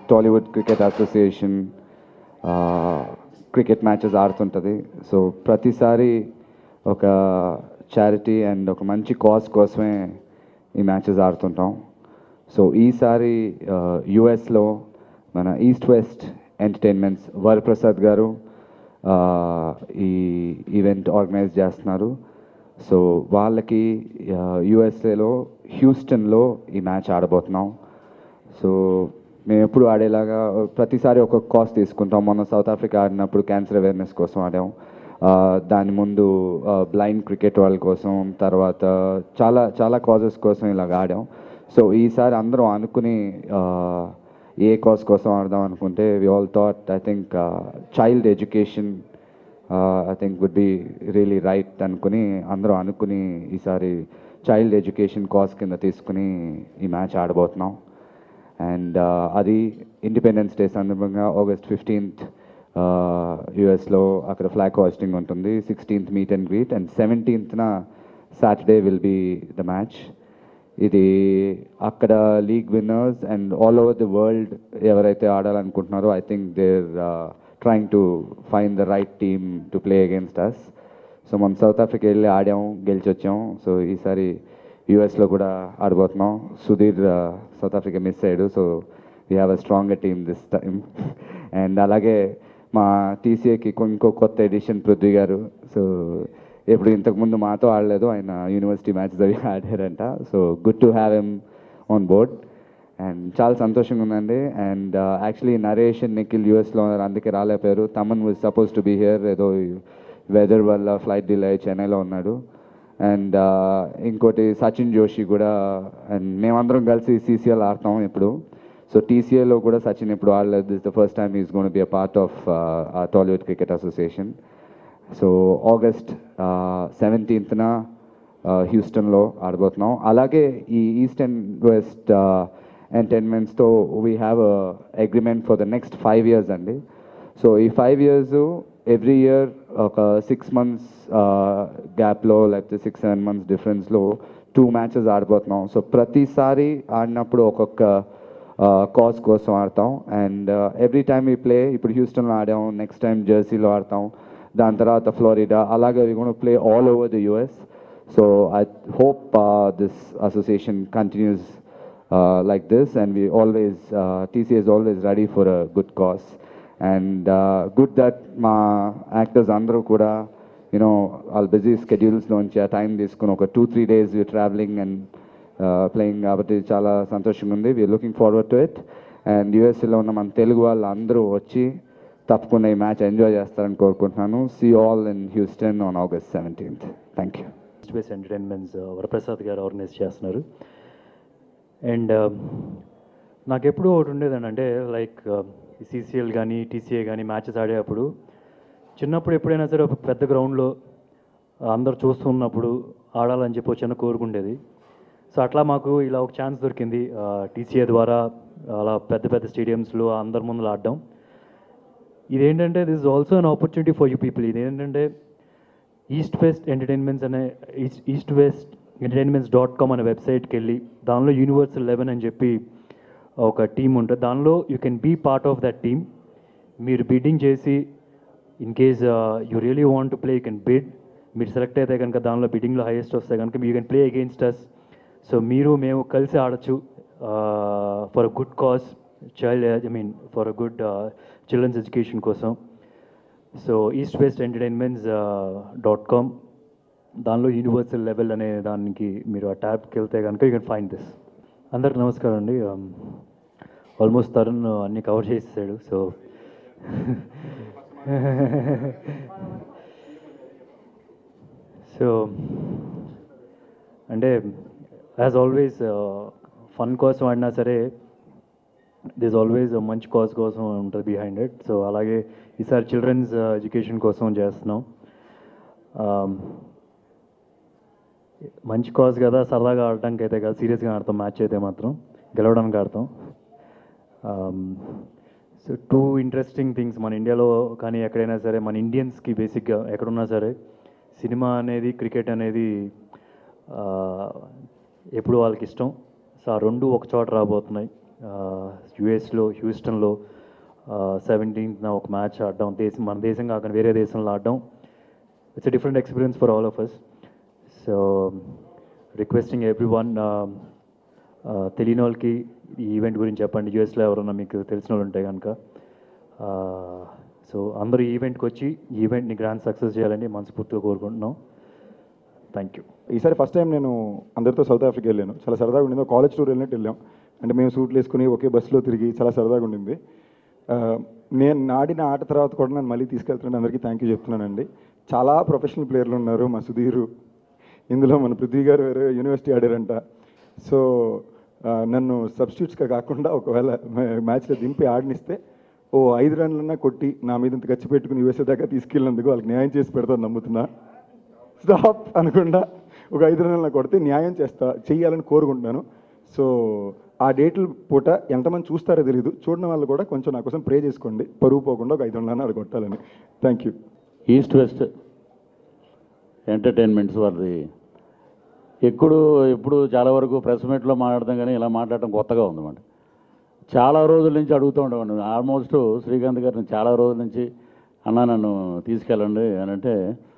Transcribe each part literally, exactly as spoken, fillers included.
Tollywood Cricket Association cricket matches ఆడుతుంటుంది. So ప్రతిసారి ఒక చారిటీ అండ్ ఒక మంచి కాజ్ కోసమే ఈ మ్యాచెస్ ఆడుతుంటాం. సో ఈసారి యుఎస్లో మన ఈస్ట్ వెస్ట్ ఎంటర్టైన్మెంట్స్ వరప్రసాద్ గారు ఈ ఈవెంట్ ఆర్గనైజ్ చేస్తున్నారు. సో వాళ్ళకి యుఎస్ఏలో హ్యూస్టన్లో ఈ మ్యాచ్ ఆడబోతున్నాం. సో మేము ఎప్పుడు ఆడేలాగా ప్రతిసారి ఒక కాజ్ తీసుకుంటాం. మొన్న సౌత్ ఆఫ్రికా ఆడినప్పుడు క్యాన్సర్ అవేర్నెస్ కోసం ఆడాం. దాని ముందు బ్లైండ్ క్రికెట్ వాళ్ళ కోసం, తర్వాత చాలా చాలా కాజెస్ కోసం ఇలాగ ఆడాం. సో ఈసారి అందరం అనుకుని ఏ కాజ్ కోసం ఆడదాం అనుకుంటే we all thought I think child education I think would be really right అనుకుని అందరూ అనుకుని ఈసారి చైల్డ్ ఎడ్యుకేషన్ కాజ్ కింద తీసుకుని ఈ మ్యాచ్ ఆడబోతున్నాం. అండ్ అది ఇండిపెండెన్స్ డే సందర్భంగా ఆగస్ట్ ఫిఫ్టీన్త్ యుఎస్లో అక్కడ ఫ్లాగ్ హోస్టింగ్ ఉంటుంది. Sixteenth meet and greet and సెవెంటీన్త్న Saturday will be the match. ఇది అక్కడ league winners and all over the world ఎవరైతే ఆడాలనుకుంటున్నారో I think they're trying to find the right team to play against us. So మనం South Africa వెళ్ళి ఆడాం, గెలిచి వచ్చాం. సో ఈసారి యుఎస్లో కూడా ఆడబోతున్నాం. సుధీర్ సౌత్ ఆఫ్రికా మిస్ అయ్యాడు. So we have a stronger team this time. And అలాగే మా టీసీఏకి ఇంకో కొత్త ఎడిషన్ పృథ్వీ గారు. సో ఎప్పుడు ఇంతకుముందు మాతో ఆడలేదు, ఆయన యూనివర్సిటీ మ్యాచెస్ అవి ఆడారంట. So good to have em on board and చాలా సంతోషంగా ఉందండి. And actually Naresh and Nikhil యూఎస్లో ఉన్నారు, అందుకే రాలేకపోయారు. Thaman was suppose to be here, ఏదో వెదర్ వల్ల ఫ్లైట్ డిలే చెన్నైలో ఉన్నాడు. అండ్ ఇంకోటి సచిన్ జోషి కూడా. అండ్ మేమందరం కలిసి సీసీఎల్ ఆడతాం ఇప్పుడు. సో టీసీఏలో కూడా సచిన్ ఇప్పుడు ఆడలేదు. This the first time is gonna be a part of Tollywood Cricket Association. So August సెవెంటీన్త్న హ్యూస్టన్లో ఆడబోతున్నాం. అలాగే ఈ ఈస్ట్ అండ్ వెస్ట్ ఎంటర్టైన్మెంట్స్తో we have agreement for the next five years అండి. సో ఈ ఫైవ్ ఇయర్స్ ఎవ్రీ ఇయర్ ఒక సిక్స్ మంత్స్ గ్యాప్లో లేకపోతే సిక్స్ సెవెన్ మంత్స్ డిఫరెన్స్లో టూ మ్యాచెస్ ఆడిపోతున్నాం. సో ప్రతిసారి ఆడినప్పుడు ఒక్కొక్క కాజ్ కోసం ఆడతాం. అండ్ ఎవ్రీ టైమ్ ఈ ప్లే, ఇప్పుడు హ్యూస్టన్లో ఆడాం, నెక్స్ట్ టైం జెర్సీలో ఆడతాం, దాని తర్వాత ఫ్లోరిడా, అలాగే we gonna play all over the US. So I hope this association continues like this and we always uh, T C A is always ready for a good cause and uh, good that ma actors andru kuda you know all busy schedules lonchi a time తీసుకుని ఒక two three days we traveling and uh, playing కాబట్టి చాలా సంతోషంగా ఉంది. we are looking forward to it and U S లో ఉన్న మన తెలుగు వాళ్ళు అందరూ వచ్చి తప్పకుండా ఈ మ్యాచ్ ఎంజాయ్ చేస్తారని కోరుకుంటున్నాను. see you all in Houston on August seventeenth. thank you. Space Entertainments Varaprasad గారు ఆర్గనైజ్ చేస్తున్నారు. అండ్ నాకు ఎప్పుడూ ఒకటి ఉండేదండి, అంటే లైక్ సీసీఎల్ కానీ టీసీఏ కానీ మ్యాచెస్ ఆడేటప్పుడు చిన్నప్పుడు ఎప్పుడైనా సరే ఒక పెద్ద గ్రౌండ్లో అందరు చూస్తున్నప్పుడు ఆడాలని చెప్పి చిన్న కోరుకుండేది. సో అట్లా మాకు ఇలా ఒక ఛాన్స్ దొరికింది టీసీఏ ద్వారా అలా పెద్ద పెద్ద స్టేడియంస్లో అందరి ముందు ఆడడం. ఇదేంటంటే this is also an opportunity for you people. ఇదేంటంటే ఈస్ట్ వెస్ట్ ఎంటర్టైన్మెంట్స్ అనే East East West Entertainments dot com అనే వెబ్సైట్కి వెళ్ళి దానిలో యూనివర్సల్ లెవెన్ అని చెప్పి ఒక టీమ్ ఉంటుంది. దానిలో you can be part of that team. మీరు బిడ్డింగ్ చేసి in case you really want to play you can bid. మీరు సెలెక్ట్ అయితే కనుక దానిలో బిడ్డింగ్లో హైయెస్ట్ వస్తే కనుక you can play against us. So మీరు మేము కలిసి ఆడచ్చు for a good cause, child I mean for a good children's education కోసం. So East West Entertainments dot com దానిలో యూనివర్సల్ లెవెల్ అనే దానికి మీరు ఆ ట్యాబ్కి వెళ్తే కనుక యూ కెన్ ఫైండ్ దిస్. అందరికి నమస్కారం అండి. ఆల్మోస్ట్ తరుణ్ అన్నీ కవర్ చేసేసాడు. సో సో అంటే యాజ్ ఆల్వేస్ ఫన్ కోసం ఆడినా సరే దిస్ ఆల్వేస్ మంచి కాజ్ కోసం ఉంటుంది బిహైండ్ ఇట్. సో అలాగే ఈసారి చిల్డ్రన్స్ ఎడ్యుకేషన్ కోసం చేస్తున్నాం. మంచి కాజ్ కదా, సరదాగా ఆడటానికి అయితే కాదు, సీరియస్గా ఆడతాం. మ్యాచ్ అయితే మాత్రం గెలవడానికి ఆడతాం. సో టూ ఇంట్రెస్టింగ్ థింగ్స్ మన ఇండియాలో కానీ ఎక్కడైనా సరే మన ఇండియన్స్కి బేసిక్గా ఎక్కడున్నా సరే సినిమా అనేది క్రికెట్ అనేది ఎప్పుడు వాళ్ళకి ఇష్టం. సో ఆ రెండు ఒక చోట రాబోతున్నాయి. యుఎస్లో హ్యూస్టన్లో సెవెంటీన్త్న ఒక మ్యాచ్ ఆడడం, దేశం మన దేశం కాకుండా వేరే దేశంలో ఆడడం, it's a different experience for all of us. So requesting every one, తెలియని వాళ్ళకి ఈ ఈవెంట్ గురించి చెప్పండి. యూఎస్లో ఎవరన్నా మీకు తెలిసిన వాళ్ళు ఉంటే కనుక. సో అందరూ ఈవెంట్కి వచ్చి ఈ ఈవెంట్ని గ్రాండ్ సక్సెస్ చేయాలని మనస్ఫూర్తిగా కోరుకుంటున్నాం. Thank you. ఈసారి ఫస్ట్ టైం నేను అందరితో సౌత్ ఆఫ్రికా వెళ్ళాను. చాలా సరదాగా ఉండింది. కాలేజ్ టూర్ వెళ్ళినట్టు వెళ్ళాం. అంటే మేము సూట్లు వేసుకుని ఒకే బస్సులో తిరిగి చాలా సరదాగా ఉండింది. నేను ఆడిన ఆట తర్వాత కూడా నన్ను మళ్ళీ తీసుకెళ్తున్నాను. అందరికీ థ్యాంక్ యూ చెప్తున్నానండి. చాలా ప్రొఫెషనల్ ప్లేయర్లు ఉన్నారు. మా సుధీరు, ఇందులో మన పృథ్వీ గారు వేరే యూనివర్సిటీ ఆడారంట. సో నన్ను సబ్స్టిట్యూట్స్గా కాకుండా ఒకవేళ మ్యాచ్లో దింపి ఆడనిస్తే ఓ ఐదు రన్లన్నా కొట్టి నా మీద ఇంత ఖర్చు పెట్టుకుని యూఎస్ఏ దాకా తీసుకెళ్ళినందుకు వాళ్ళకి న్యాయం చేసి పెడతాను నమ్ముతున్నా. స్టాప్ అనకుండా ఒక ఐదు రన్ల కొడితే న్యాయం చేస్తా చెయ్యాలని కోరుకుంటున్నాను. సో ఆ డేట్ల పూట ఎంతమంది చూస్తారో తెలియదు. చూడడం వాళ్ళు కూడా కొంచెం నా కోసం ప్రే చేసుకోండి. పరుగు పోకుండా ఒక ఐదు రన్లన్నా అది కొట్టాలని. Thank you. East West Entertainments వారిది ఎప్పుడు ఎప్పుడు చాలా వరకు ప్రెస్ మీట్లో మాట్లాడతాం, కానీ ఇలా మాట్లాడటం కొత్తగా ఉందన్నమాట. చాలా రోజుల నుంచి అడుగుతూ ఉండేవాడిని. ఆల్మోస్ట్ శ్రీకాంత్ గారిని చాలా రోజుల నుంచి అన్నా నన్ను తీసుకెళ్ళండి అని అంటే,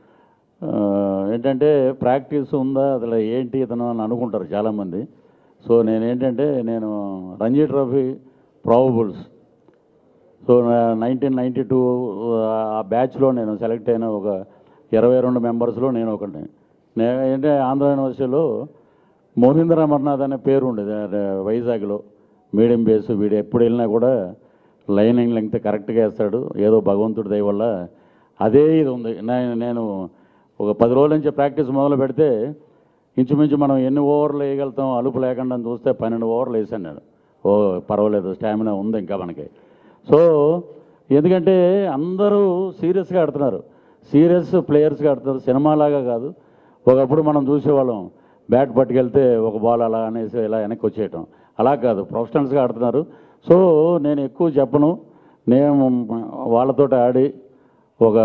ఏంటంటే ప్రాక్టీస్ ఉందా అసలు ఏంటి ఇతను అని అనుకుంటారు చాలామంది. సో నేనేంటంటే నేను Ranji Trophy probables, so nineteen ninety two ఆ బ్యాచ్లో నేను సెలెక్ట్ అయిన ఒక ఇరవై రెండు మెంబర్స్లో నేను ఒకటి. నేను ఏంటంటే ఆంధ్ర యూనివర్సిటీలో మోహింద్ర అమర్నాథ్ అనే పేరు ఉండేది వైజాగ్లో. మీడియం బేస్, వీడు ఎప్పుడు వెళ్ళినా కూడా లైనింగ్ లెంగ్త్ కరెక్ట్గా వేస్తాడు. ఏదో భగవంతుడి దయ వల్ల అదే ఇది ఉంది. నేను ఒక పది రోజుల నుంచి ప్రాక్టీస్ మొదలు పెడితే ఇంచుమించు మనం ఎన్ని ఓవర్లు వేయగలుగుతాం అలుపు లేకుండా చూస్తే పన్నెండు ఓవర్లు వేసాను నేను. ఓ పర్వాలేదు, స్టామినా ఉంది ఇంకా మనకి. సో ఎందుకంటే అందరూ సీరియస్గా ఆడుతున్నారు, సీరియస్ ప్లేయర్స్గా ఆడుతున్నారు, సినిమాలాగా కాదు. ఒకప్పుడు మనం చూసేవాళ్ళం బ్యాట్ పట్టుకెళ్తే ఒక బాల్ అలా అనేసి ఇలా వెనక్కి వచ్చేయటం, అలా కాదు, ప్రొఫెషనల్స్గా ఆడుతున్నారు. సో నేను ఎక్కువ చెప్పను. నేను వాళ్ళతో ఆడి ఒక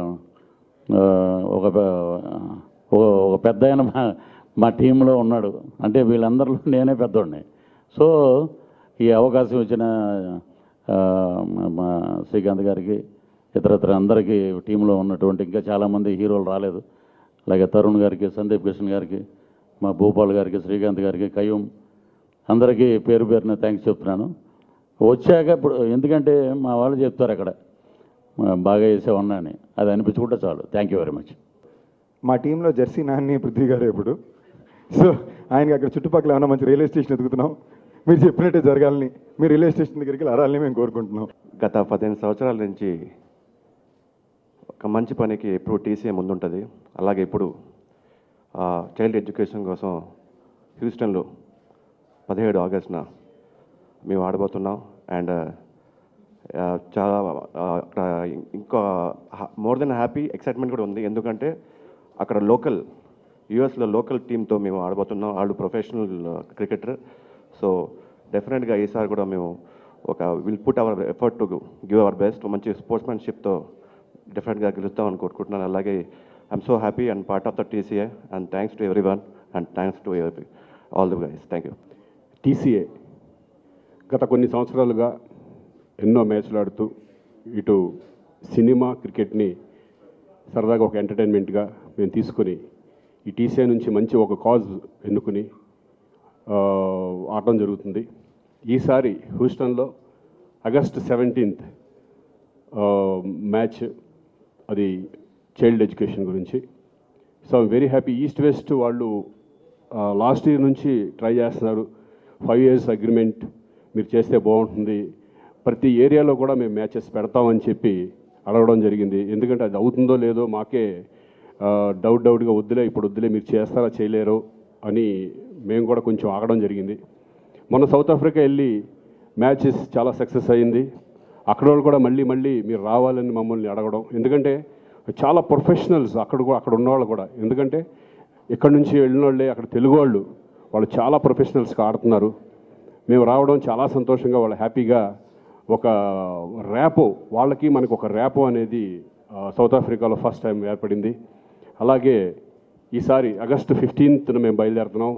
ఒక ఒక పెద్ద ఆయన మా మా టీంలో ఉన్నాడు. అంటే వీళ్ళందరిలో నేనే పెద్దోడిని. సో ఈ అవకాశం ఇచ్చిన మా శ్రీకాంత్ గారికి, ఇతరత్ర అందరికీ టీంలో ఉన్నటువంటి ఇంకా చాలామంది హీరోలు రాలేదు, అలాగే తరుణ్ గారికి, సందీప్ కిషన్ గారికి, మా భూపాల్ గారికి, శ్రీకాంత్ గారికి, కయ్యూమ్, అందరికీ పేరు పేరున థ్యాంక్స్ చెప్తున్నాను. వచ్చాక ఇప్పుడు ఎందుకంటే మా వాళ్ళు చెప్తారు అక్కడ బాగా చేసేవన్నా అని, అది అనిపించుకుంటే చాలు. Thank you very much. మా టీంలో జెర్సీ నాన్ని పృథ్వీ గారు ఇప్పుడు. సో ఆయనకి అక్కడ చుట్టుపక్కల ఏమన్నా మంచి రైల్వే స్టేషన్ ఎదుగుతున్నాం. మీరు చెప్పినట్టే జరగాలని, మీరు రైల్వే స్టేషన్ దగ్గరికి వెళ్ళాలని మేము కోరుకుంటున్నాం. గత పదిహేను సంవత్సరాల నుంచి ఒక మంచి పనికి ఎప్పుడు టీసీఏ ముందుంటుంది. అలాగే ఇప్పుడు చైల్డ్ ఎడ్యుకేషన్ కోసం హ్యూస్టన్లో పదిహేడు ఆగస్టున మేము ఆడబోతున్నాం. అండ్ చాలా అక్కడ ఇంకా మోర్ దెన్ హ్యాపీ, ఎక్సైట్మెంట్ కూడా ఉంది. ఎందుకంటే అక్కడ లోకల్ యూఎస్లో లోకల్ టీంతో మేము ఆడబోతున్నాం. వాళ్ళు ప్రొఫెషనల్ క్రికెటర్. సో డెఫినెట్గా ఈసారి కూడా మేము ఒక will put our effort to give our best. మంచి స్పోర్ట్స్మెన్షిప్తో డెఫినెట్గా గెలుస్తామని కోరుకుంటున్నాను. అలాగే I'm so happy and part of the TCA and thanks to every one and thanks to every all the guys. Thank you. TCA గత కొన్ని సంవత్సరాలుగా ఎన్నో మ్యాచ్లు ఆడుతూ ఇటు సినిమా, క్రికెట్ని సరదాగా ఒక ఎంటర్టైన్మెంట్గా మేము తీసుకొని ఈ టీసీఏ నుంచి మంచి ఒక కాజ్ ఎన్నుకుని ఆడటం జరుగుతుంది. ఈసారి హ్యూస్టన్లో ఆగస్ట్ సెవెంటీన్త్ మ్యాచ్, అది చైల్డ్ ఎడ్యుకేషన్ గురించి. So I'm very happy. East West వాళ్ళు లాస్ట్ ఇయర్ నుంచి ట్రై చేస్తున్నారు. ఫైవ్ ఇయర్స్ అగ్రిమెంట్ మీరు చేస్తే బాగుంటుంది, ప్రతి ఏరియాలో కూడా మేము మ్యాచెస్ పెడతామని చెప్పి అడగడం జరిగింది. ఎందుకంటే అది అవుతుందో లేదో మాకే డౌట్ డౌట్గా వద్దులే, ఇప్పుడు వద్దులే, మీరు చేస్తారా చేయలేరో అని మేము కూడా కొంచెం ఆగడం జరిగింది. మొన్న సౌత్ ఆఫ్రికా వెళ్ళి మ్యాచెస్ చాలా సక్సెస్ అయ్యింది. అక్కడ వాళ్ళు కూడా మళ్ళీ మళ్ళీ మీరు రావాలని మమ్మల్ని అడగడం. ఎందుకంటే చాలా ప్రొఫెషనల్స్ అక్కడ కూడా, అక్కడ ఉన్నవాళ్ళు కూడా. ఎందుకంటే ఇక్కడ నుంచి వెళ్ళిన వాళ్ళే అక్కడ తెలుగు వాళ్ళు, వాళ్ళు చాలా ప్రొఫెషనల్స్గా ఆడుతున్నారు. మేము రావడం చాలా సంతోషంగా, వాళ్ళు హ్యాపీగా ఒక ర్యాపో, వాళ్ళకి మనకు ఒక ర్యాపో అనేది సౌత్ ఆఫ్రికాలో ఫస్ట్ టైం ఏర్పడింది. అలాగే ఈసారి ఆగస్టు ఫిఫ్టీన్త్న మేము బయలుదేరుతున్నాం.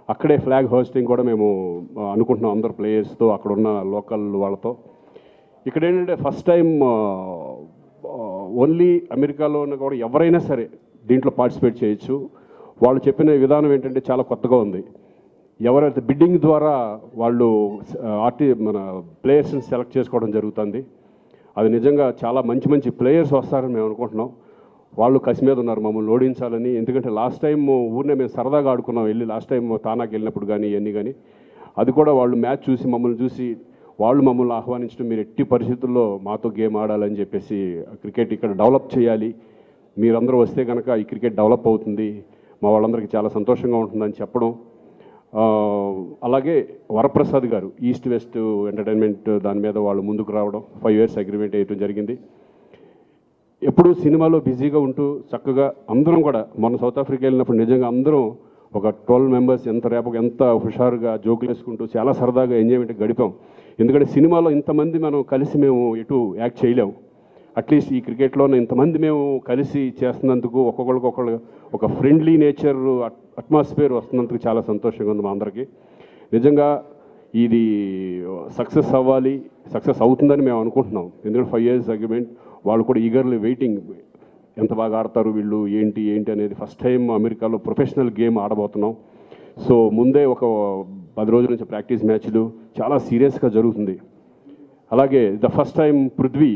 అక్కడే ఫ్లాగ్ హోస్టింగ్ కూడా మేము అనుకుంటున్నాం అందరు ప్లేయర్స్తో, అక్కడ ఉన్న లోకల్ వాళ్ళతో. ఇక్కడ ఏంటంటే ఫస్ట్ టైం ఓన్లీ అమెరికాలో ఉన్న కూడా ఎవరైనా సరే దీంట్లో పార్టిసిపేట్ చేయొచ్చు. వాళ్ళు చెప్పిన విధానం ఏంటంటే చాలా కొత్తగా ఉంది. ఎవరైతే బిడ్డింగ్ ద్వారా వాళ్ళు ఆర్టీ మన ప్లేయర్స్ని సెలెక్ట్ చేసుకోవడం జరుగుతుంది. అది నిజంగా చాలా మంచి మంచి ప్లేయర్స్ వస్తారని మేము అనుకుంటున్నాం. వాళ్ళు కసి మీద ఉన్నారు మమ్మల్ని ఓడించాలని. ఎందుకంటే లాస్ట్ టైం ఊరినే మేము సరదాగా ఆడుకున్నాం వెళ్ళి, లాస్ట్ టైం తానాకి వెళ్ళినప్పుడు కానీ ఇవన్నీ కానీ, అది కూడా వాళ్ళు మ్యాచ్ చూసి మమ్మల్ని చూసి వాళ్ళు మమ్మల్ని ఆహ్వానించడం, మీరు ఎట్టి పరిస్థితుల్లో మాతో గేమ్ ఆడాలని చెప్పేసి, క్రికెట్ ఇక్కడ డెవలప్ చేయాలి, మీరందరూ వస్తే కనుక ఈ క్రికెట్ డెవలప్ అవుతుంది, మా వాళ్ళందరికీ చాలా సంతోషంగా ఉంటుందని చెప్పడం. అలాగే వరప్రసాద్ గారు ఈస్ట్ వెస్ట్ ఎంటర్టైన్మెంట్ దాని మీద వాళ్ళు ముందుకు రావడం, ఫైవ్ ఇయర్స్ అగ్రిమెంట్ వేయడం జరిగింది. ఎప్పుడూ సినిమాలో బిజీగా ఉంటూ చక్కగా అందరం కూడా, మొన్న సౌత్ ఆఫ్రికా వెళ్ళినప్పుడు నిజంగా అందరం ఒక ట్వెల్వ్ మెంబర్స్ ఎంత రేపకు ఎంత హుషారుగా జోకులు వేసుకుంటూ చాలా సరదాగా ఎంజాయ్మెంట్ గడిపాం. ఎందుకంటే సినిమాలో ఇంతమంది మనం కలిసి మేము ఎటు యాక్ట్ చేయలేము. అట్లీస్ట్ ఈ క్రికెట్లోనే ఇంతమంది మేము కలిసి చేస్తున్నందుకు, ఒక్కొక్కరికి ఒక్కొక్కరు ఒక ఫ్రెండ్లీ నేచర్ అట్మాస్ఫియర్ వస్తున్నందుకు చాలా సంతోషంగా ఉంది మా అందరికీ. నిజంగా ఇది సక్సెస్ అవ్వాలి, సక్సెస్ అవుతుందని మేము అనుకుంటున్నాం. ఎందుకంటే ఫైవ్ ఇయర్స్ అగ్రిమెంట్, వాళ్ళు కూడా ఈగర్లీ వెయిటింగ్, ఎంత బాగా ఆడతారు వీళ్ళు, ఏంటి ఏంటి అనేది. ఫస్ట్ టైం అమెరికాలో ప్రొఫెషనల్ గేమ్ ఆడబోతున్నాం. సో ముందే ఒక పది రోజుల నుంచి ప్రాక్టీస్ మ్యాచ్లు చాలా సీరియస్గా జరుగుతుంది. అలాగే ద ఫస్ట్ టైం పృథ్వీ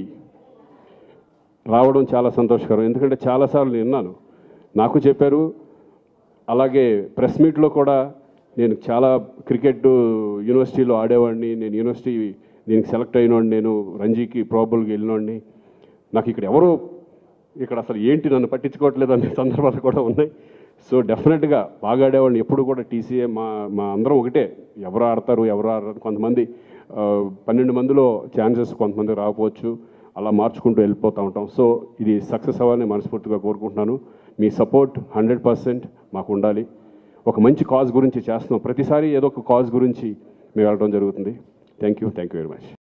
రావడం చాలా సంతోషకరం. ఎందుకంటే చాలాసార్లు విన్నాను, నాకు చెప్పారు. అలాగే ప్రెస్ మీట్లో కూడా నేను చాలా క్రికెట్ యూనివర్సిటీలో ఆడేవాడిని, నేను యూనివర్సిటీ దీనికి సెలెక్ట్ అయినవాడిని, నేను రంజీకి ప్రాబుల్గా వెళ్ళినవాడిని, నాకు ఇక్కడ ఎవరు ఇక్కడ అసలు ఏంటి నన్ను పట్టించుకోవట్లేదు అనే సందర్భాలు కూడా ఉన్నాయి. సో డెఫినెట్గా బాగా ఆడేవాడిని. ఎప్పుడు కూడా టీసీఏ మా మా అందరం ఒకటే, ఎవరు ఆడతారు ఎవరు ఆడతారు. కొంతమంది పన్నెండు మందిలో ఛాన్సెస్ కొంతమంది రాకపోవచ్చు, అలా మార్చుకుంటూ వెళ్ళిపోతూ ఉంటాం. సో ఇది సక్సెస్ అవ్వాలని మనస్ఫూర్తిగా కోరుకుంటున్నాను. మీ సపోర్ట్ హండ్రెడ్ పర్సెంట్ మాకు ఉండాలి. ఒక మంచి కాజ్ గురించి చేస్తున్నాం, ప్రతిసారి ఏదో ఒక కాజ్ గురించి మేము వెళ్ళడం జరుగుతుంది. Thank you thank you very much.